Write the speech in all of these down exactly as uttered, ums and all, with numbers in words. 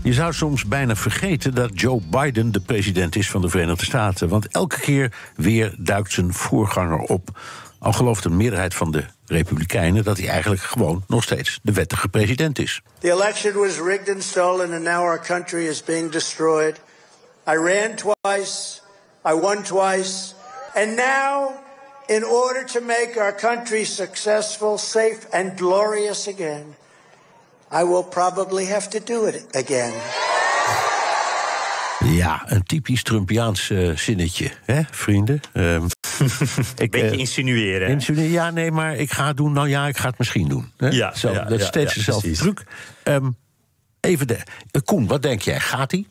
Je zou soms bijna vergeten dat Joe Biden de president is van de Verenigde Staten. Want elke keer weer duikt zijn voorganger op. Al gelooft een meerderheid van de Republikeinen dat hij eigenlijk gewoon nog steeds de wettige president is. The election was rigged and stolen and now our country is being destroyed. I ran twice, I won twice, and now, in order to make our country successful, safe and glorious again, I will probably have to do it again. Ja, een typisch Trumpiaans uh, zinnetje, hè, vrienden? Um, ik, Beetje uh, insinueren. insinueren. Ja, nee, maar ik ga het doen. Nou ja, ik ga het misschien doen. Hè? Ja, Zo, ja, dat is ja, steeds ja, dezelfde precies. truc. Um, even de. Uh, Koen, wat denk jij? Gaat hij?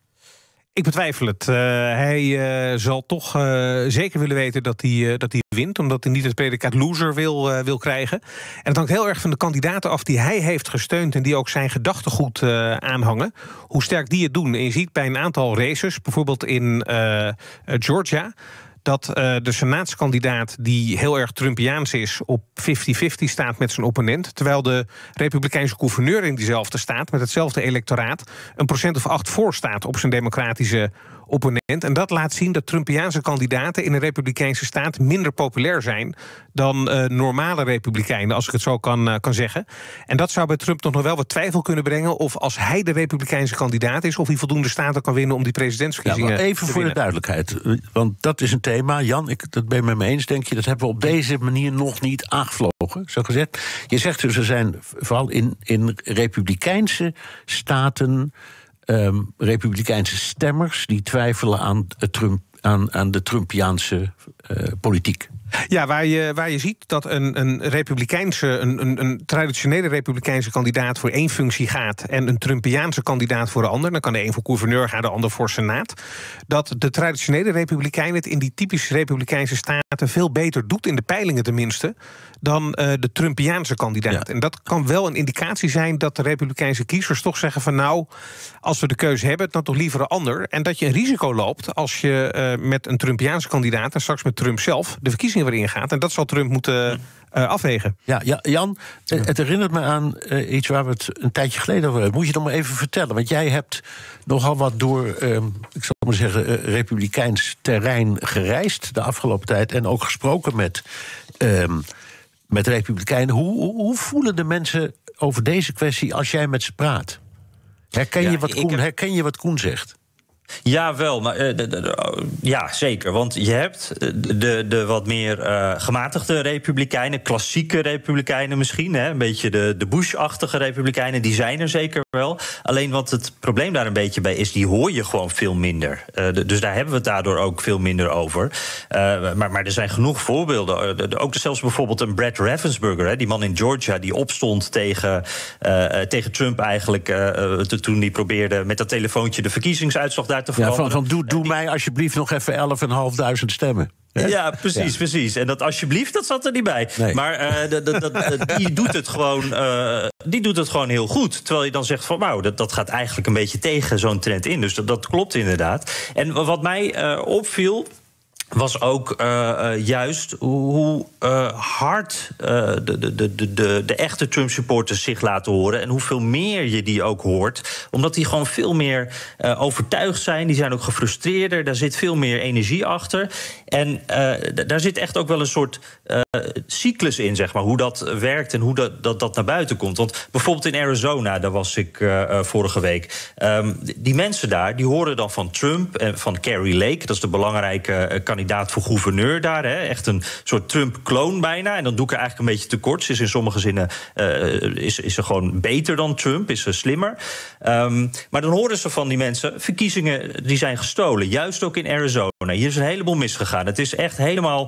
Ik betwijfel het. Uh, hij uh, zal toch uh, zeker willen weten dat hij, uh, dat hij wint, omdat hij niet het predicaat loser wil, uh, wil krijgen. En het hangt heel erg van de kandidaten af die hij heeft gesteund en die ook zijn gedachtegoed uh, aanhangen. Hoe sterk die het doen. En je ziet bij een aantal races, bijvoorbeeld in uh, Georgia, dat uh, de senaatskandidaat die heel erg Trumpiaans is op vijftig vijftig staat met zijn opponent, terwijl de Republikeinse gouverneur in diezelfde staat met hetzelfde electoraat een procent of acht voor staat op zijn democratische opponent. En dat laat zien dat Trumpiaanse kandidaten in een Republikeinse staat minder populair zijn dan uh, normale Republikeinen, als ik het zo kan, uh, kan zeggen. En dat zou bij Trump toch nog wel wat twijfel kunnen brengen of als hij de Republikeinse kandidaat is, of hij voldoende staten kan winnen om die presidentsverkiezingen ja, te even voor winnen. de duidelijkheid, want dat is een thema. Jan, ik, dat ben je met me eens, denk je. Dat hebben we op deze manier nog niet aangevlogen, zo gezegd. Je zegt dus, er zijn vooral in, in Republikeinse staten Um, Republikeinse stemmers die twijfelen aan, het Trump, aan, aan de Trumpiaanse uh, politiek. Ja, waar je, waar je ziet dat een, een republikeinse, een, een, een traditionele republikeinse kandidaat voor één functie gaat en een Trumpiaanse kandidaat voor de ander, dan kan de een voor gouverneur gaan, de ander voor senaat, dat de traditionele republikein het in die typisch republikeinse staten veel beter doet, in de peilingen tenminste, dan uh, de Trumpiaanse kandidaat. Ja. En dat kan wel een indicatie zijn dat de republikeinse kiezers toch zeggen van nou, als we de keuze hebben, dan toch liever een ander. En dat je een risico loopt als je uh, met een Trumpiaanse kandidaat en straks met Trump zelf de verkiezingen waarin gaat. En dat zal Trump moeten uh, afwegen. Ja, ja, Jan, het herinnert me aan uh, iets waar we het een tijdje geleden over hebben. Moet je nog maar even vertellen, want jij hebt nogal wat door, um, ik zal maar zeggen, uh, republikeins terrein gereisd de afgelopen tijd en ook gesproken met, um, met republikeinen. Hoe, hoe, hoe voelen de mensen over deze kwestie als jij met ze praat? Herken, ja, je, wat Koen, heb... herken je wat Koen zegt? Ja, wel. Maar, uh, de, de, ja, zeker. Want je hebt de, de wat meer uh, gematigde republikeinen, klassieke republikeinen misschien, hè, een beetje de, de Bush-achtige republikeinen, die zijn er zeker wel. Alleen wat het probleem daar een beetje bij is, die hoor je gewoon veel minder. Uh, de, dus daar hebben we het daardoor ook veel minder over. Uh, maar, maar er zijn genoeg voorbeelden. Uh, de, de, ook zelfs bijvoorbeeld een Brad Raffensperger, hè, die man in Georgia, die opstond tegen, uh, tegen Trump eigenlijk, uh, toen hij probeerde met dat telefoontje de verkiezingsuitslag daar te veranderen. Ja, van, van doe, doe mij alsjeblieft nog even elfduizend vijfhonderd stemmen. Hè? Ja, precies, ja. precies. En dat alsjeblieft, dat zat er niet bij. Nee. Maar uh, dat, dat, dat, die, doet het gewoon, uh, die doet het gewoon heel goed. Terwijl je dan zegt van, wauw, dat, dat gaat eigenlijk een beetje tegen zo'n trend in. Dus dat, dat klopt inderdaad. En wat mij uh, opviel, was ook uh, uh, juist hoe uh, hard uh, de, de, de, de, de echte Trump-supporters zich laten horen. En hoeveel meer je die ook hoort. Omdat die gewoon veel meer uh, overtuigd zijn. Die zijn ook gefrustreerder. Daar zit veel meer energie achter. En uh, d- daar zit echt ook wel een soort uh, cyclus in, zeg maar. Hoe dat werkt en hoe dat, dat, dat naar buiten komt. Want bijvoorbeeld in Arizona, daar was ik uh, uh, vorige week. Um, die mensen daar, die horen dan van Trump en van Carrie Lake. Dat is de belangrijke uh, kandidaat voor gouverneur daar. Hè. Echt een soort Trump-kloon bijna. En dan doe ik er eigenlijk een beetje tekort. Ze is in sommige zinnen uh, is, is ze gewoon beter dan Trump, is ze slimmer. Um, maar dan horen ze van die mensen, verkiezingen die zijn gestolen. Juist ook in Arizona. Hier is een heleboel misgegaan. Het is echt helemaal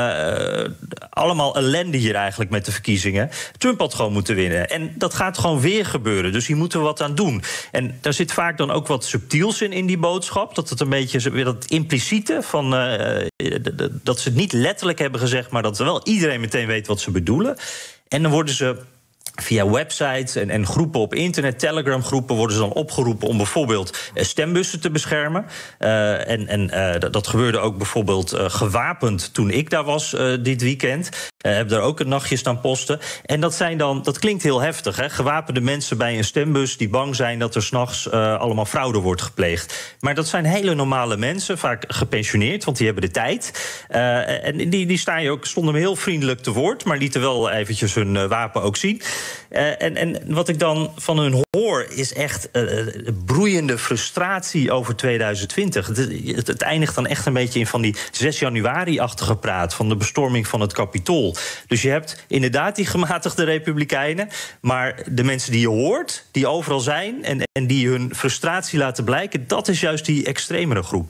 uh, allemaal ellende hier eigenlijk met de verkiezingen. Trump had gewoon moeten winnen. En dat gaat gewoon weer gebeuren. Dus hier moeten we wat aan doen. En daar zit vaak dan ook wat subtiels in, in die boodschap. Dat het een beetje weer dat impliciete van Uh, dat ze het niet letterlijk hebben gezegd, maar dat wel iedereen meteen weet wat ze bedoelen. En dan worden ze Via websites en, en groepen op internet, Telegram-groepen, worden ze dan opgeroepen om bijvoorbeeld uh, stembussen te beschermen. Uh, en en uh, dat, dat gebeurde ook bijvoorbeeld uh, gewapend toen ik daar was uh, dit weekend. Uh, heb daar ook een nachtje staan posten. En dat zijn dan, dat klinkt heel heftig, hè? Gewapende mensen bij een stembus die bang zijn dat er 's nachts uh, allemaal fraude wordt gepleegd. Maar dat zijn hele normale mensen, vaak gepensioneerd, want die hebben de tijd. Uh, en die, die staan je ook, stonden me heel vriendelijk te woord, maar lieten wel eventjes hun uh, wapen ook zien. Uh, en, en wat ik dan van hun hoor is echt uh, broeiende frustratie over tweeduizend twintig. Het, het, het eindigt dan echt een beetje in van die zes januari-achtige praat van de bestorming van het Capitool. Dus je hebt inderdaad die gematigde republikeinen, maar de mensen die je hoort, die overal zijn en, en die hun frustratie laten blijken, dat is juist die extremere groep.